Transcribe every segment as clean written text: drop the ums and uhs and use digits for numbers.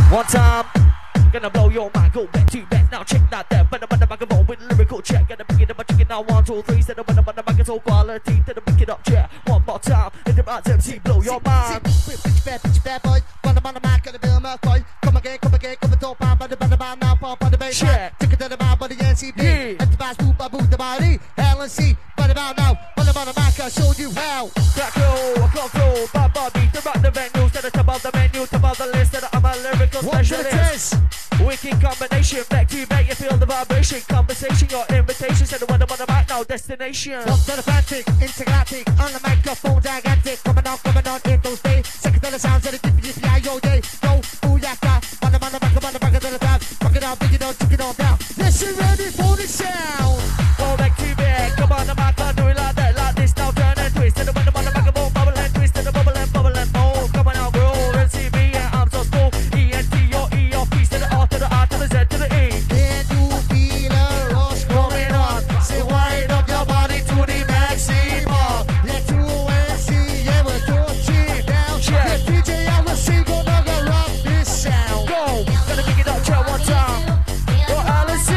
One time, gonna blow your mind, go back to back. Now check that there, but the microphone with lyrical check. Gonna pick it up, chicken now 1, 2, 3. Set up, but the microphone quality. Then pick it up, yeah. One more time, hit the right MC, blow your mind. Bitch bad boy, run on the mic, gonna build my fight. Come again, come the top, by the man now, pop on the bass. Check. Take it to the man, by the NCB. At the bass, boot, the body. LNC, by the man now, by the mic, I showed you how. Crack roll, I come through, bad body. To rock the venue, set it above the menu, above the list. That I'm a lyrical specialist. Wicked combination, back to back, you feel the vibration. Conversation, your invitation, set the one on the mic now, destination. Top to the frantic, intergalactic, on the microphone, gigantic. Coming on, in those days. Second to the sounds of the DPI, day. Go, booyaka, on the back of the top. Fuck it out, dig it out, check it all down. This is ready for the sound. Go back to back, come on the mic, I'll do it like that, like this. Now turn and twist, and the one on the microphone, bubble and twist, and the bubble and mold. Come on now, bro, NCB, and I'm so cool. ENT, your E, your P, to the R, to the I, to the Z, to the E. Can you feel a rush coming on? Say wind up your body to the maximum. Let you and see, yeah, we're touching down. Check. The DJ I will see, gonna rock this sound. Go, gonna pick it up, check one time. Go, Alice.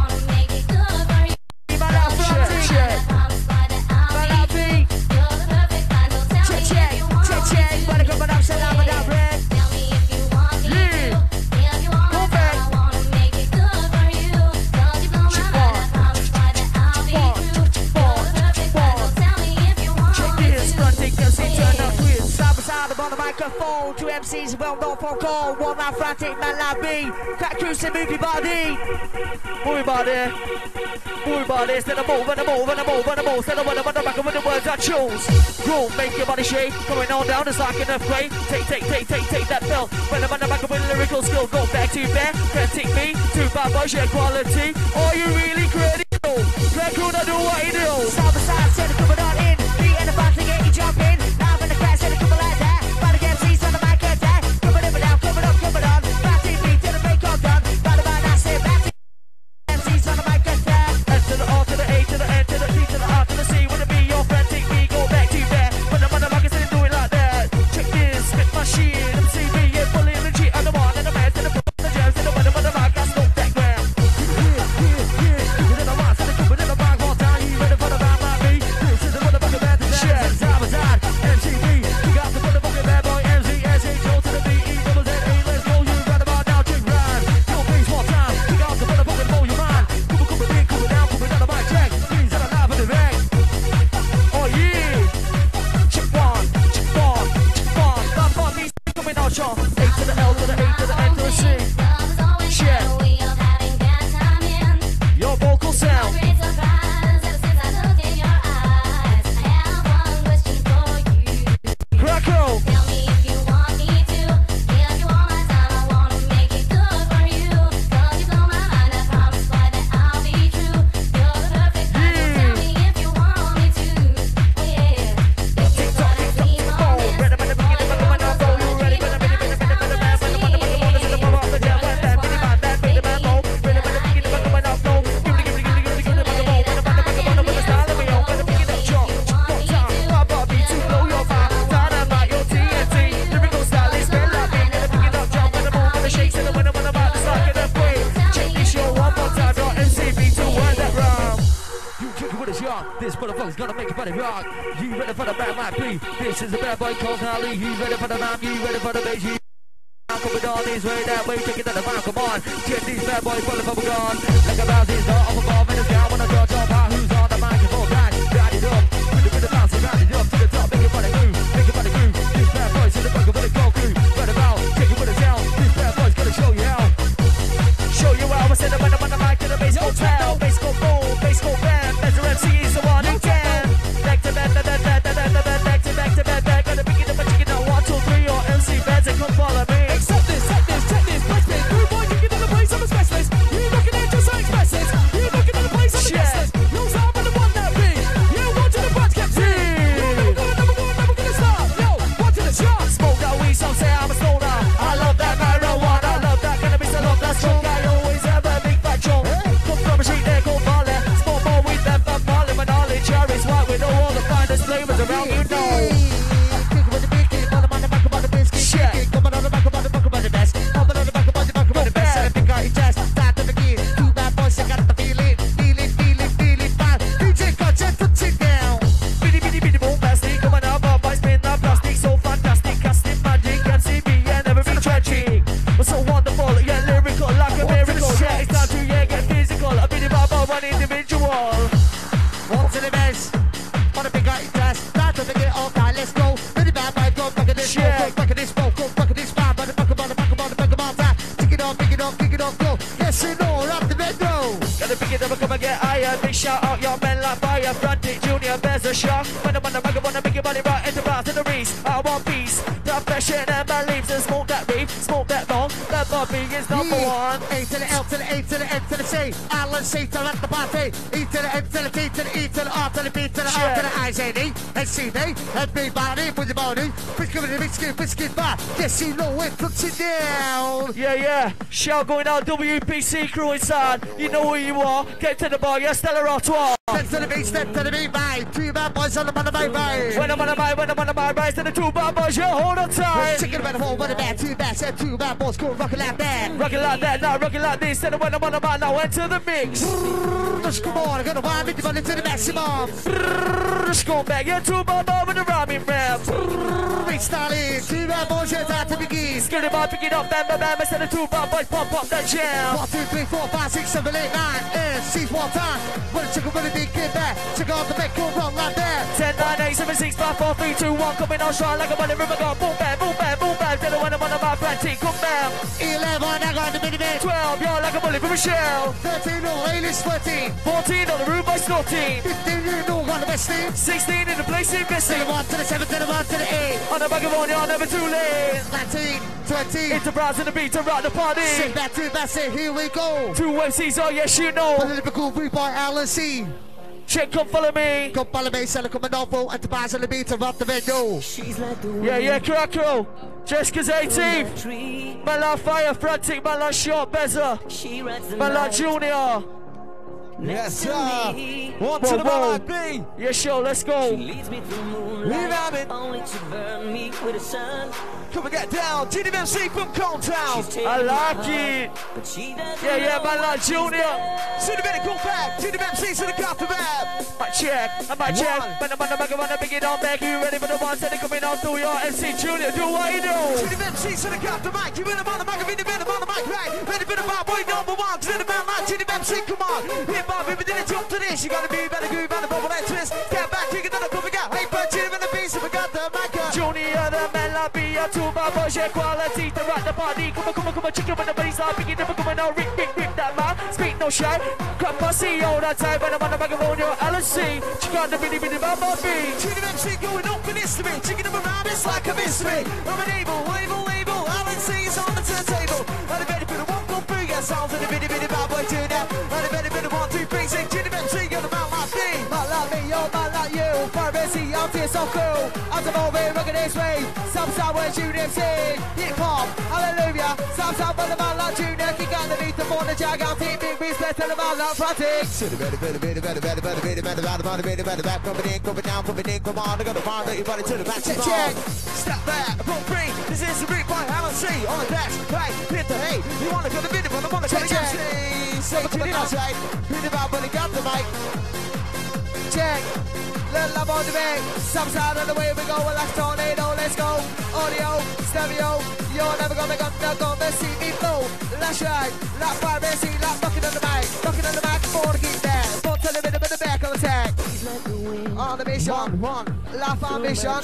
Microphone, 2 MCs, well known for call. One man frantic, man like me. Cat cruising, movie body. Movie body. Movie body. Instead of move, and a move, and a move, and a move. Instead of one on the back of the words I choose. Groove, make your body shake. Going on down, it's like an earthquake. Take that bell. When I'm on the back of a lyrical skill, go back to back. Can't take me to bad boy, share quality. Are you really critical? Let cool, I do what you do. Side by side, set it coming on in. Beat and the fun to get you jumping. Now in the class, set it coming like that. On the mic attack, coming up and down, coming on. Batty beat to the make all done. By the man I say batty. MCs on the mic attack. S to the R to the A to the N to the T to the R to the C. Wanna be your friend, take me, go back to that. When I'm on the mic, I do it like that. Check this, spit my shit. MCB, yeah, fully legit. I'm the one and the man to the front, the jams to the one on the mic. I smoke that gram. You know the one, so they come in the mic one time. You ready for the band like me? This is the one about the band. Shit, side by side, MCB. You got the motherfucking bad boy. Go to the B-E, double Z-A, let's go, you right about now, check ride. Go please one time, kick out the motherfucking blow your mind. Come in, coming down the mic, check. These are alive in the back. Oh yeah. Check one, check one, check one. Bad boy, these coming out, Sean. A to the L to the A to the N to the C. Check. Your vocal sound. Crackle. This motherfucker's gonna make a body rock. You ready for the bad mic B? This is the bad boy called Nolly. You ready for the rhyme? You ready for the bass? You coming on this way, that way, take it to the mic, come on. Get these bad boys full of bubble gum. Like a bounce, he's not off above, and it's down when I draw top out. Who's on the microphone? Ride it up. With the bounce, round it up to the top. Make your body move, make your body move. This bad boy's in the bucket with a go through. Right about, take it with a down. This bad boy's gonna show you how. Show you how. I said I'm on the mic to the bass go town. Bass go boom, bass go bam. Measure MC is the one who can. Back to back, back to back, back to back. Gonna pick it up and check it out. 1, 2, 3, or MC bands and come follow me. Accept this, check this, press me. Rude boy, you get in the place, I'm a specialist. You looking at just like specialist. You looking at the place, I'm a specialist. pressure. When I'm on the mic, I wanna make your body right. Enterprise to the reach. I want peace. The passion and my leaves and smoke that reef, smoke that long. That Bobby is number one. A to the L to the A to the N to the C. Alan C to the party. E to the M to the T to the E to the R to the B to the R to the I Z D. And C D. And B body with your body. Biscuit bar. Yes, you know it. Puts it down. Yeah. Shout going out. WPC crew inside. You know who you are. Get to the bar. Yeah, Stella Artois. Step to the beat, step to the beat, mate. 2 bad boys on the mic, mate. When I'm on the mic, rise to the 2 bad boys. Yeah, hold on tight. Chicken about the hole, but the bad 2 bad, said 2 bad boys, go rockin' like that. Rockin' like that, now rockin' like this. And when I'm on the mic, now enter the mix. Just come on, I'm gonna wind with the money to the maximum. Just go back, yeah, 2 bad boys with the rhyming rap. Big Stalin, 2 bad boys, yeah, time to begin. Skid it by, pick it up, bam, bam, bam. Instead of 2 bad boys, pop that jam. 1, 2, 3, 4, 5, 6, 7, 8, 9, and seize one time. When the chicken really big, get back. Check out the back, go run like that. 10, 9, 8, 7, 6, 5, 4, 3, 2, 1. Coming on strong like a money river gun. Boom, bam, boom, bam, boom, bam. Tell the one I'm on the mic, frantic, come bam. 11, I got the mini man. 12, you're like a bullet from a shell. 13, no, A-list 14. 14 on the room by snorting. 15, you know, got the best team. 16 in the place investing. To the 1, to the 7, to the 1, to the 8. On the microphone, you're never too late. 19, 20. Enterprise in the beat to rock the party. Sit back to that's it, here we go. 2 MCs, oh yes you know. Political free by Alan C. Check, come follow me. Come follow me, sell a come and to pass on the beat to rock the venue. Yeah, crackle. Jessica's 18th. Man like Fire, Frantic, man like Short, Bezza. Man like Junior. Yes, sir. One to the man like B. Yeah, sure, let's go. Only to burn me with a sun. Come and get down, GDMC from Conetown. I like it. Yeah, man like Junior. Soon a minute, go back. GDMC to the coffee bag. I might check. When I'm on the mic, I wanna bring it on back. You ready for the ones that are coming on through your MC Junior? Do what you do. GDMC to the coffee mic. You in the on the mic, I'm in the middle on the mic, right? Ready for the bad boy number 1. To the man like GDMC, come on. Hip hop, if you didn't jump to this, you gotta be better, groove, better, bubble, and twist. Get back, kick it on the coming out. Hey, but GDM in the beat, so we got the mic. Junior, the man like B. 2 bad boys, yeah, quality to rock the party. Come on, chicken when the bass are picking up, come on, rip that man. Speak no shy, cut pussy all that time. When I'm on the microphone, you're LSC. Check out the bitty bad boy. Chicken MC going up in history. Chicken them around, it's like a mystery. I'm an evil, LSC is on the turntable. I'm ready for the 1, 4, 3, get sounds of the bitty bad boy tune out. I'm ready for the 1, 2, 3, 6. Chicken MC, you're the man like me. Man like me, yo, man like you. Fire busy, I'm fierce, so cool. I'm the moment, rockin' this way. Some when Junior MC. Hip hop, hallelujah. Some when the man like Junior. Kick out the beat, the more the jag out. Team big respect to the man like Frantic. Coming in, come on. I got to find everybody to the match. Check. Step back, boom, bring. This is the beat by Alan C. On the dash, right, hit the hay. You wanna go to video, but I wanna go to Check. Say to the outside. Hit the ball, but he got the mic. Check. Little love on the beat. Some sound on the way we go. Well, like tornado, let's go. Audio, stereo. You're never gonna see me flow. That's right. Like fire busy, like knocking on the mic. Knocking on the mic before to keep there. But tell him in the back on the tag. On the mission. Laugh on mission.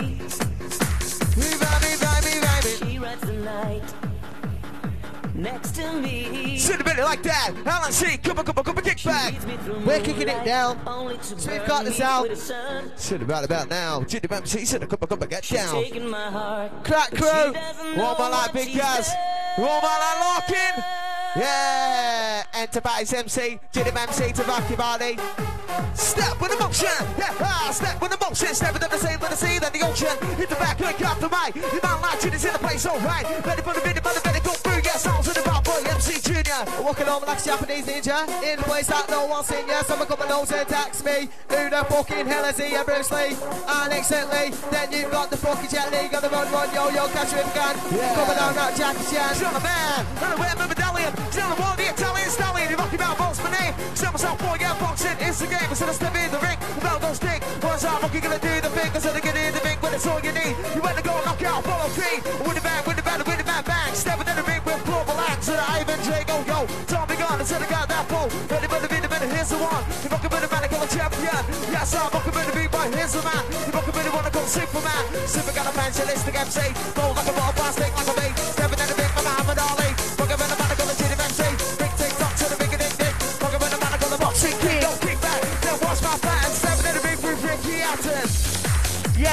We vibing. She rides the night next to me. Should have been like that. Alan C, come on, kick back. We're kicking it down. So we've got this out. Should have about now. GDMC, should have come get down. Taking my heart. Crack crew. One more like Big Gaz. One more like Larkin. Yeah. Enterprise MC, GDMC to rock your body. Step with emotion. Yeah, step with emotion. Step with the sea, with the sea, then the ocean. Hit the back, look up the mic. Your man like is in the place, alright. Ready for the video, better go through. Get sounds of the bad boy, MC Junior. Walking home like a Japanese ninja. In the place that no one's seen ya. Someone come and attacks me. Who the fucking hell is he? Bruce Lee. And instantly, then you've got the fucking Jet Li. Got the run, yo, catch you if you can. Coming on that Jackie Chan. Still a man, and I wear my medallion. Still a one, the Italian stallion. You're rocking out, box my name. Still myself, boy, yeah, boxing. It's the game. Instead of stepping in the ring, the bell don't stick. Once I'm rocking, gonna do the thing. Instead of getting in the ring, when it's all you need. You better go knock out, follow three. With the bang, bang. Stepping in the ring with global acts. And Ivan J, go, Tommy Gunn, instead of got that pole. Ready for the video, here's the one. You're rocking with the man, I call a champion. Yes, I'm rocking with the beat, but here's the man. You're rocking with the one, I call Superman. Super got a evangelistic MC. Go like a ball, plastic like a bait. Stepping in the ring, my Muhammad Ali. Rocking with the man, I call a GDMC. Big tick tock to the big and dick. Rocking with the man, I call a boxing king. Don't kick back, then watch my fans. Stepping in the ring, Ricky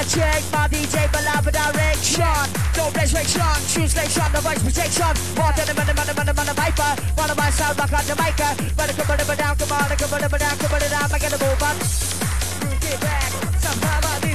check. My DJ, Balaba direction. Don't restriction. Translation, the voice protection. More than the viper. One of my sound rock on Jamaica. But come on, down, come on, come on, down, come on, down. I gotta move on. Get back. Somehow